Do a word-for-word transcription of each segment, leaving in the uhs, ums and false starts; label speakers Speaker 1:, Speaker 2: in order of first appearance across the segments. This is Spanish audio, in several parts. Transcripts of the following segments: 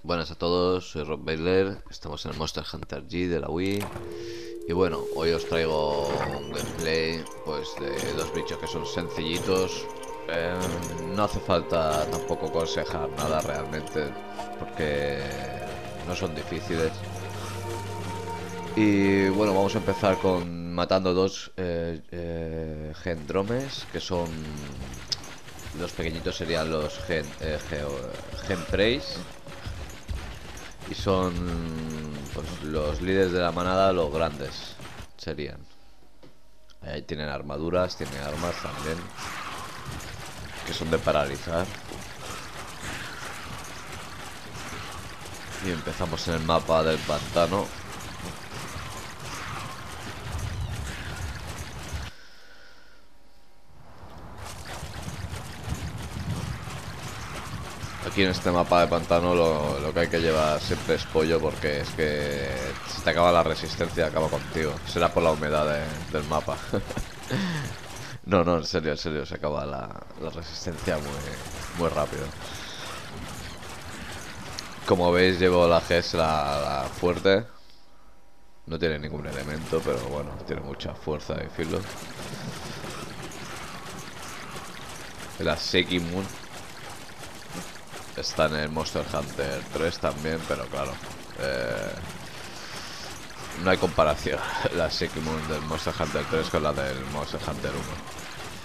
Speaker 1: Buenas a todos, soy Rob Baylor, estamos en el Monster Hunter G de la Wii. Y bueno, hoy os traigo un gameplay pues de dos bichos que son sencillitos. Eh, no hace falta tampoco aconsejar nada realmente, porque no son difíciles. Y bueno, vamos a empezar con matando dos eh, eh, gendromes, que son... Los pequeñitos serían los gen, eh, geo, genpreis. Y son pues los líderes de la manada, los grandes serían. Ahí tienen armaduras, tienen armas también, que son de paralizar. Y empezamos en el mapa del pantano. Aquí en este mapa de pantano lo, lo que hay que llevar siempre es pollo, porque es que si te acaba la resistencia acaba contigo. Será por la humedad de- del mapa. No, no, en serio, en serio, se acaba la, la resistencia muy, muy rápido. Como veis llevo la G S, la, la fuerte. No tiene ningún elemento, pero bueno, tiene mucha fuerza y filo. La Sekimun está en el Monster Hunter tres también, pero claro, eh, no hay comparación la Sekimun del Monster Hunter tres con la del Monster Hunter uno.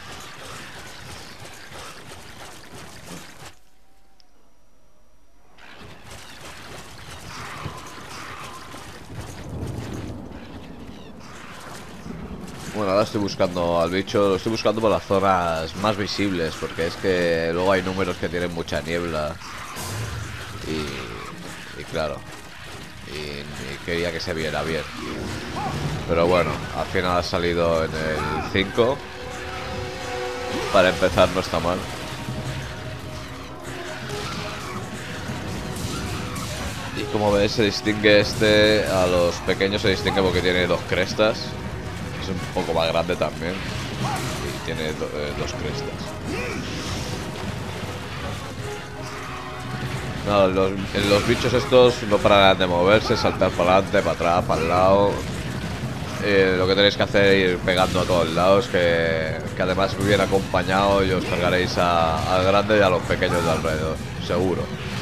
Speaker 1: Bueno, ahora estoy buscando al bicho, lo estoy buscando por las zonas más visibles, porque es que luego hay números que tienen mucha niebla y, y claro, y, y quería que se viera bien. Pero bueno, al final ha salido en el cinco. Para empezar no está mal. Y como ves se distingue este, a los pequeños se distingue porque tiene dos crestas. Es un poco más grande también. Y tiene do, eh, dos crestas. No, los, los bichos estos no paran de moverse, saltar para adelante, para atrás, para el lado. Eh, lo que tenéis que hacer es ir pegando a todos lados, que, que además muy bien acompañado y os cargaréis a- al grande y a los pequeños de alrededor, seguro.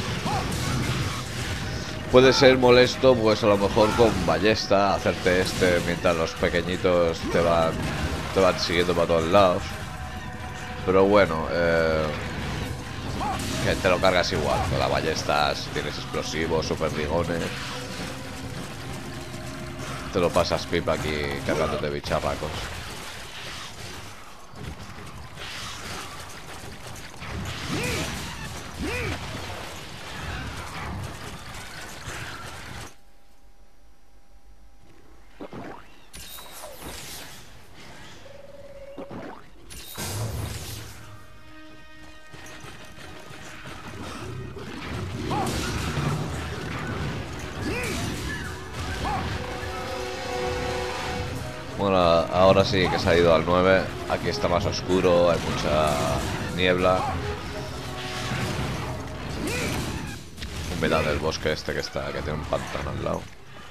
Speaker 1: Puede ser molesto, pues a lo mejor con ballesta, hacerte este mientras los pequeñitos te van, te van siguiendo para todos lados. Pero bueno, eh, que te lo cargas igual, con las ballestas tienes explosivos, super ligones. Te lo pasas pipa aquí cargándote bicharracos. Bueno, ahora sí que se ha ido al nueve. Aquí está más oscuro, hay mucha niebla. Humedad del bosque este que está, que tiene un pantano al lado.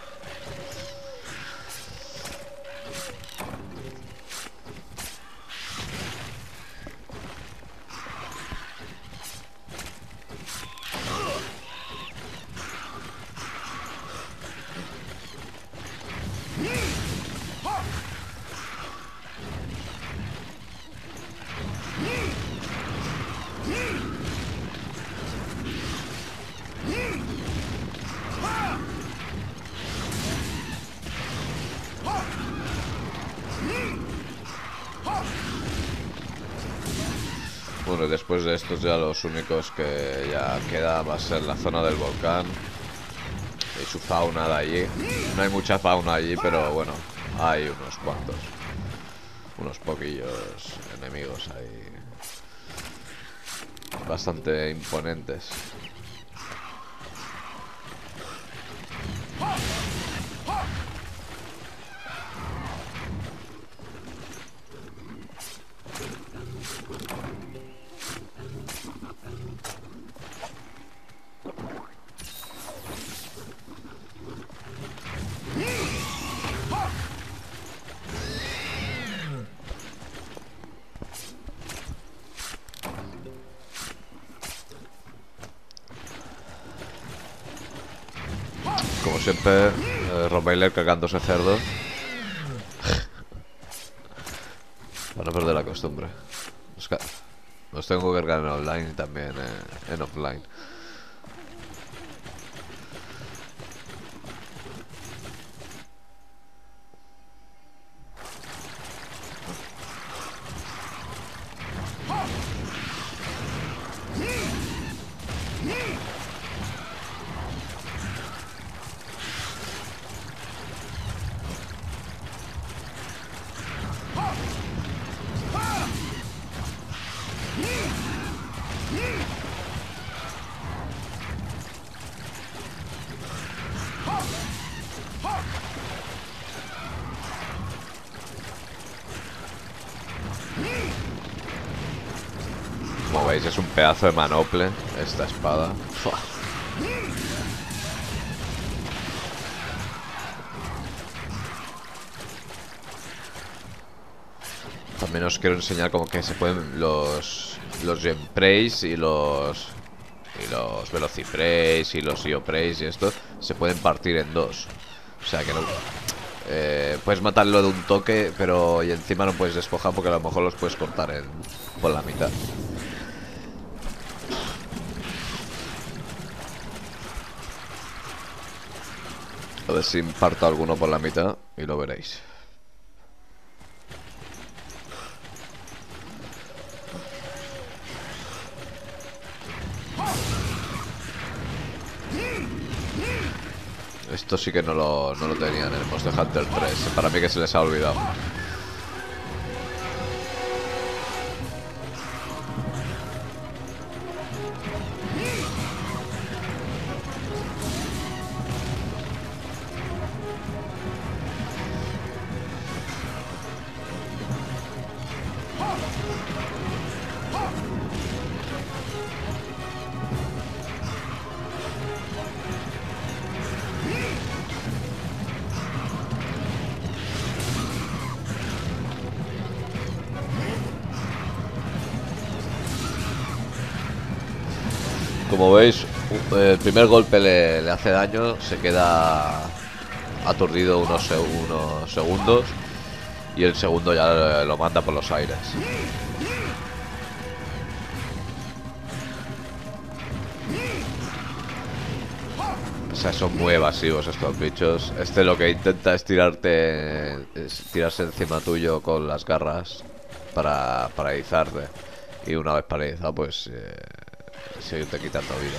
Speaker 1: Bueno, y después de estos ya los únicos que ya queda va a ser la zona del volcán y su fauna de allí. No hay mucha fauna allí, pero bueno, hay unos cuantos. Unos poquillos enemigos ahí. Bastante imponentes. Como siempre, eh, Rottweiler cagándose cerdo. Para no perder la costumbre. Los, los tengo que cargar en online y también eh, en offline. Como veis, es un pedazo de manople esta espada. ¡Fua! También os quiero enseñar como que se pueden los los Gemprays y los y los Velociprays y los Ioprays y esto se pueden partir en dos. O sea que no eh, puedes matarlo de un toque, pero y encima no puedes despojar porque a lo mejor los puedes cortar en, por la mitad. A ver si parto alguno por la mitad y lo veréis. Esto sí que no lo, no lo tenían en el Monster Hunter tres. Para mí que se les ha olvidado. Como veis, el primer golpe le, le hace daño, se queda aturdido unos, unos segundos y el segundo ya lo manda por los aires. O sea, son muy evasivos estos bichos. Este lo que intenta es tirarte, es tirarse encima tuyo con las garras para paralizarte. Y una vez paralizado, pues eh, seguirte quitando vida.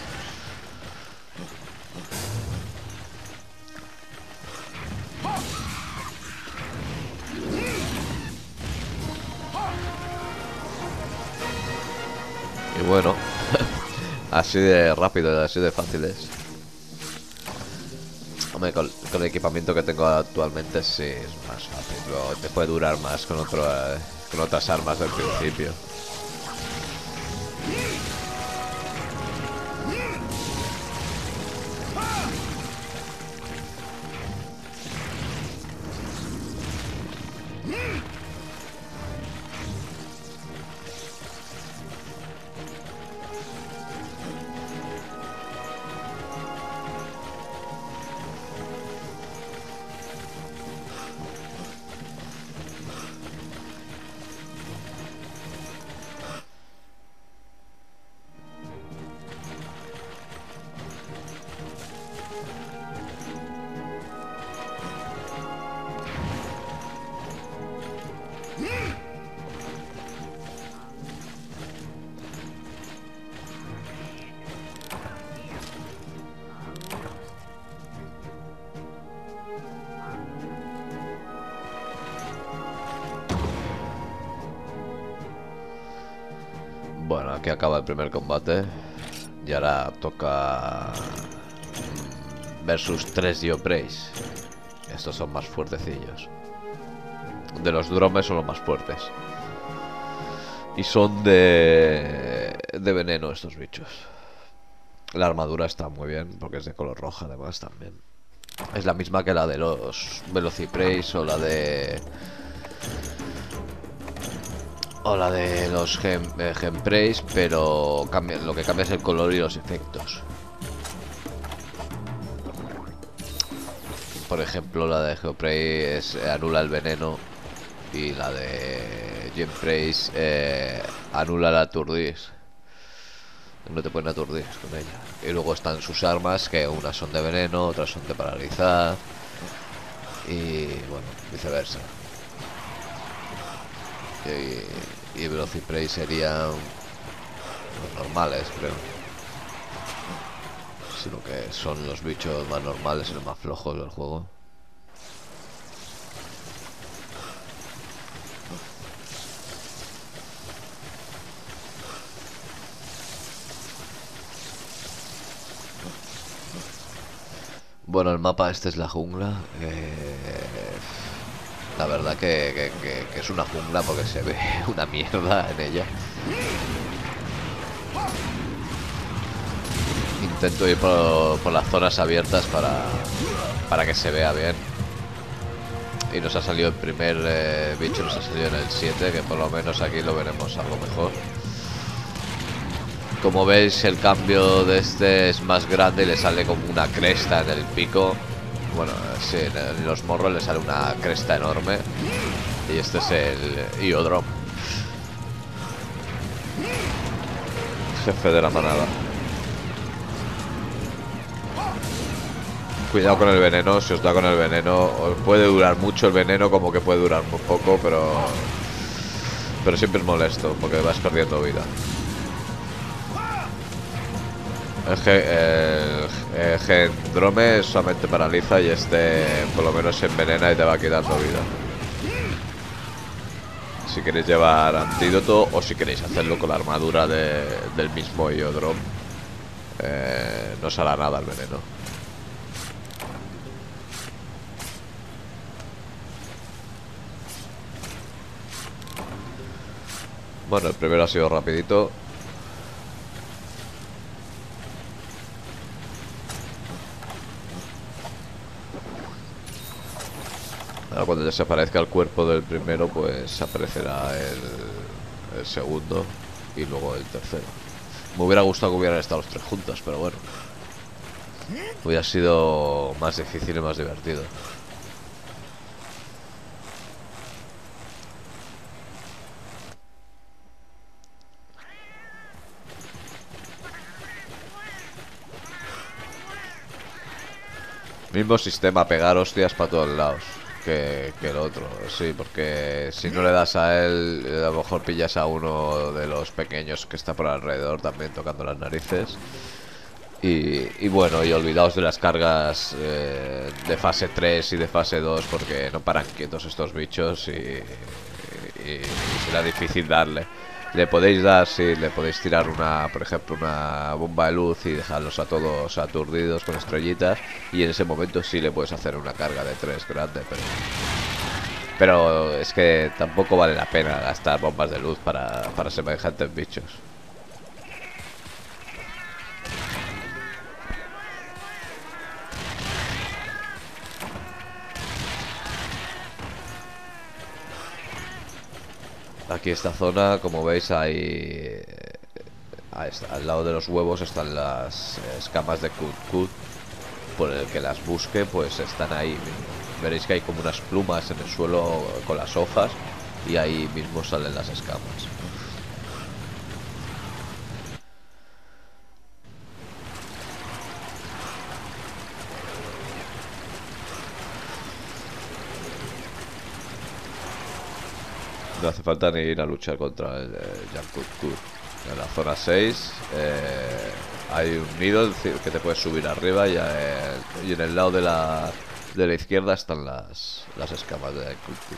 Speaker 1: Y bueno, así de rápido, así de fácil es. Hombre, con, con el equipamiento que tengo actualmente sí es más fácil. Luego te puede durar más con, otro, eh, con otras armas del principio. Bueno, aquí acaba el primer combate. Y ahora toca versus tres Ioprays. Estos son más fuertecillos. De los dromes son los más fuertes. Y son de... de veneno estos bichos. La armadura está muy bien porque es de color roja además también. Es la misma que la de los Velociprays o la de... o la de los gem, eh, Gemprays, pero cambia, lo que cambia es el color y los efectos. por ejemplo, la de Geoprey es, anula el veneno. Y la de Gemprace eh, anula la aturdis. No te pueden aturdir con ella. Y luego están sus armas, que unas son de veneno, otras son de paralizar. Y bueno, viceversa. Y, y Velociprey serían los normales, creo. Sino que son los bichos más normales y los más flojos del juego. Bueno, el mapa este es la jungla. Eh, la verdad que, que, que, que es una jungla porque se ve una mierda en ella. Intento ir por, por las zonas abiertas para, para que se vea bien. Y nos ha salido el primer eh, bicho, nos ha salido en el siete, que por lo menos aquí lo veremos algo mejor. Como veis, el cambio de este es más grande y le sale como una cresta en el pico. Bueno, sí, en los morros le sale una cresta enorme. Y este es el Iodrom, jefe de la manada. Cuidado con el veneno, si os da con el veneno, os puede durar mucho el veneno como que puede durar muy poco, pero pero siempre es molesto porque vas perdiendo vida. El, el, el Gendrome solamente paraliza y este por lo menos se envenena y te va quitando vida. Si queréis llevar antídoto o si queréis hacerlo con la armadura de, del mismo Iodrom, eh, no os hará nada el veneno. Bueno, el primero ha sido rapidito. Ahora cuando desaparezca el cuerpo del primero, pues aparecerá el, el segundo y luego el tercero. Me hubiera gustado que hubieran estado los tres juntos, pero bueno, hubiera sido más difícil y más divertido. Mismo sistema, pegar hostias para todos lados que, que el otro, sí, porque si no le das a él, a lo mejor pillas a uno de los pequeños que está por alrededor también tocando las narices. Y, y bueno, y olvidaos de las cargas eh, de fase tres y de fase dos porque no paran quietos estos bichos y, y, y será difícil darle. Le podéis dar, sí, le podéis tirar una, por ejemplo, una bomba de luz y dejarlos a todos aturdidos con estrellitas. Y en ese momento sí le puedes hacer una carga de tres grande, pero... Pero es que tampoco vale la pena gastar bombas de luz para, para semejantes bichos. Aquí esta zona, como veis, hay... al lado de los huevos están las escamas de Kutkut. Por el que las busque, pues están ahí. Veréis que hay como unas plumas en el suelo con las hojas y ahí mismo salen las escamas. No hace falta ni ir a luchar contra el Jankutkur. En la zona seis eh, hay un nido que te puedes subir arriba y, eh, y en el lado de la, de la izquierda están las, las escamas de Jankutkur.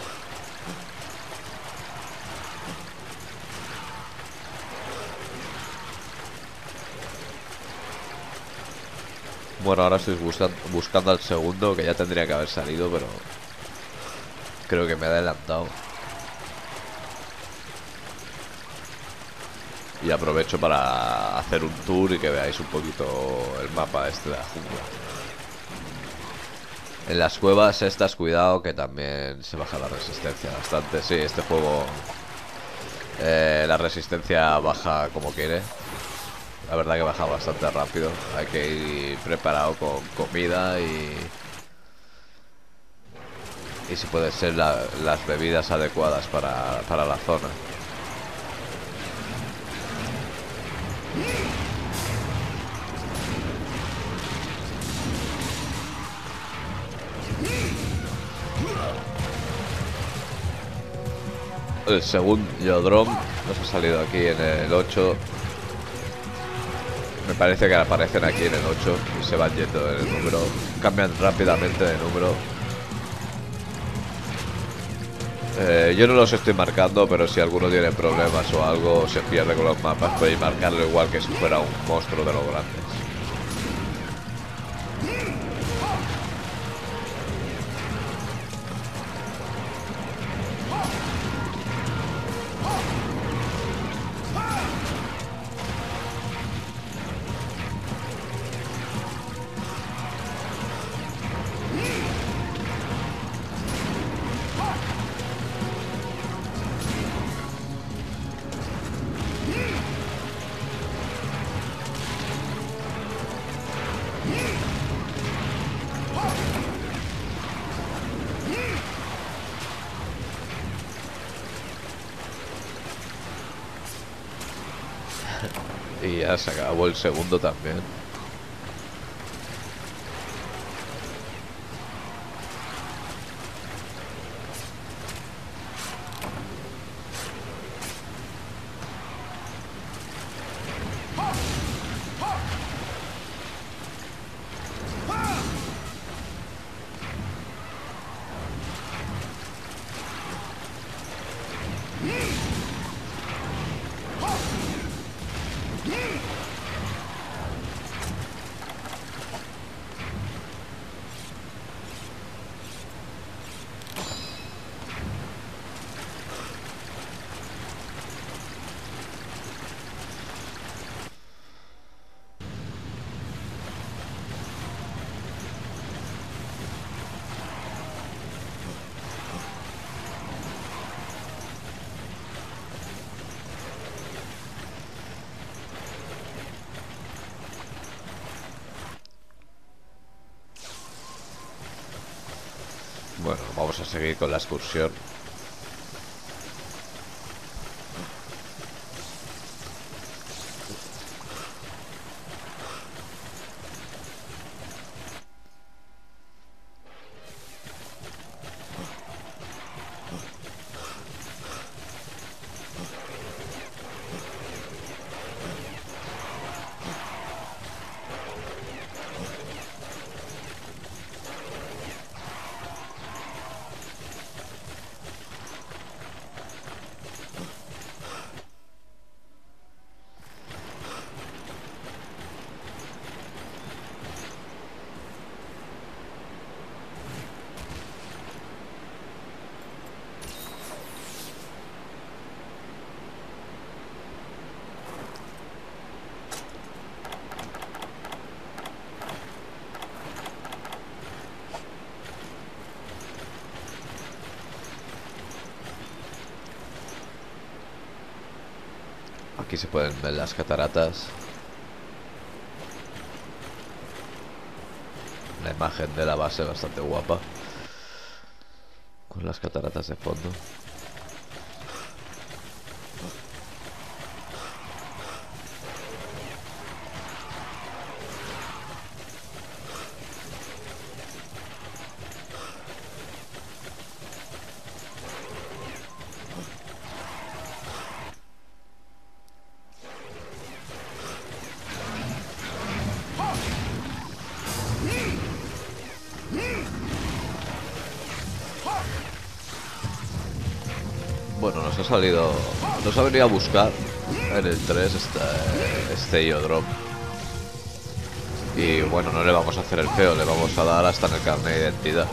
Speaker 1: Bueno, ahora estoy buscando, buscando al segundo, que ya tendría que haber salido, pero creo que me he adelantado. Y aprovecho para hacer un tour y que veáis un poquito el mapa este de la jungla. En las cuevas estas, cuidado, que también se baja la resistencia bastante. Sí, este juego eh, la resistencia baja como quiere. La verdad que baja bastante rápido. Hay que ir preparado con comida y, y si pueden ser la, las bebidas adecuadas para, para la zona. El segundo Yodrom nos ha salido aquí en el ocho. Me parece que aparecen aquí en el ocho y se van yendo en el número. Cambian rápidamente de número. Eh, yo no los estoy marcando, pero si alguno tiene problemas o algo, se pierde con los mapas, podéis marcarlo igual que si fuera un monstruo de los grandes. Y ya se acabó el segundo también. Bueno, vamos a seguir con la excursión. Aquí se pueden ver las cataratas. La imagen de la base bastante guapa, con las cataratas de fondo. Bueno, nos ha salido... Nos ha venido a buscar en el tres este, este Yodrom. Y bueno, no le vamos a hacer el feo, le vamos a dar hasta en el carnet de identidad.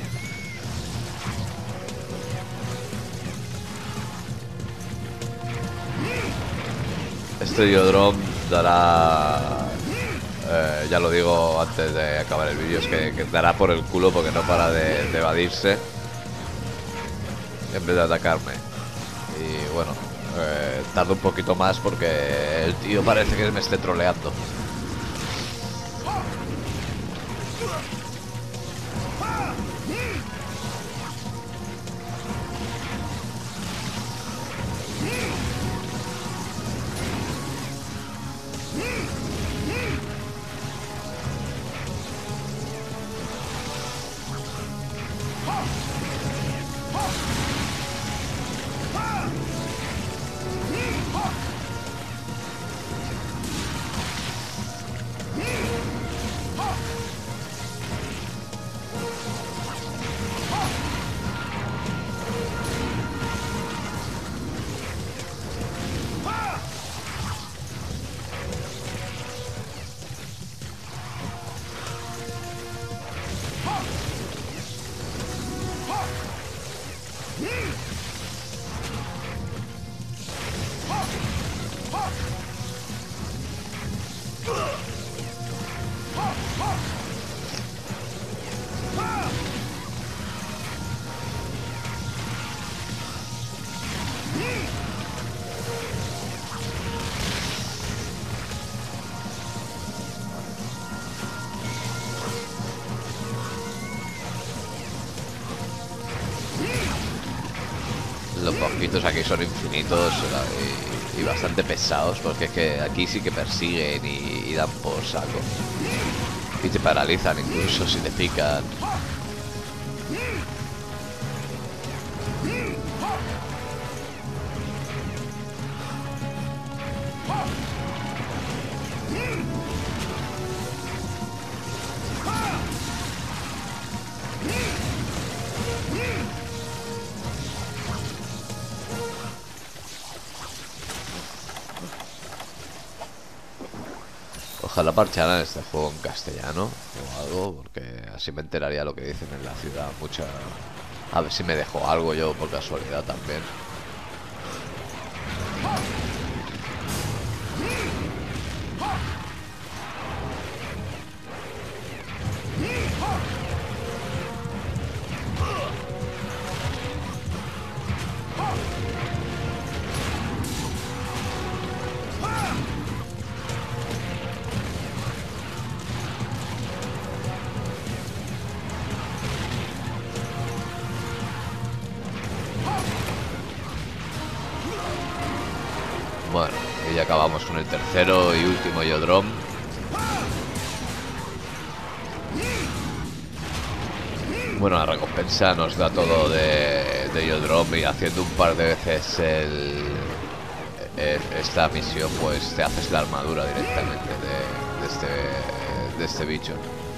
Speaker 1: Este Yodrom dará... Eh, ya lo digo antes de acabar el vídeo, es que, que dará por el culo porque no para de, de evadirse en vez de atacarme. Y bueno, eh, tardo un poquito más porque el tío parece que me esté troleando. Los mosquitos aquí son infinitos y, y bastante pesados, porque es que aquí sí que persiguen y, y dan por saco. Y te paralizan incluso si te pican. Ojalá parcharan este juego en castellano o algo, porque así me enteraría lo que dicen en la ciudad. Mucha... A ver si me dejo algo yo por casualidad también. Bueno, y ya acabamos con el tercero y último Yodrom. Bueno, la recompensa nos da todo de, de Yodrom, y haciendo un par de veces el, el, esta misión, pues te haces la armadura directamente de, de, este, de este bicho.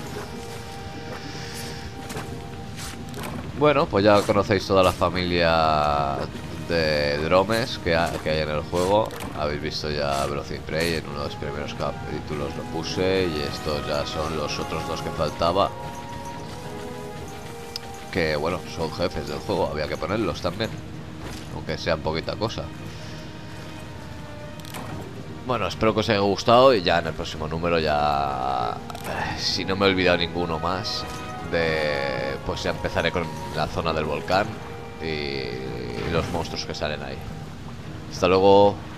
Speaker 1: Bueno, pues ya conocéis toda la familia de dromes que, ha, que hay en el juego. Habéis visto ya Velocity Prey, en uno de los primeros capítulos lo puse, y estos ya son los otros dos que faltaba, que bueno, son jefes del juego, había que ponerlos también, aunque sea poquita cosa. Bueno, espero que os haya gustado, y ya en el próximo número ya, si no me he olvidado ninguno más, de, pues ya empezaré con la zona del volcán y los monstruos que salen ahí. Hasta luego.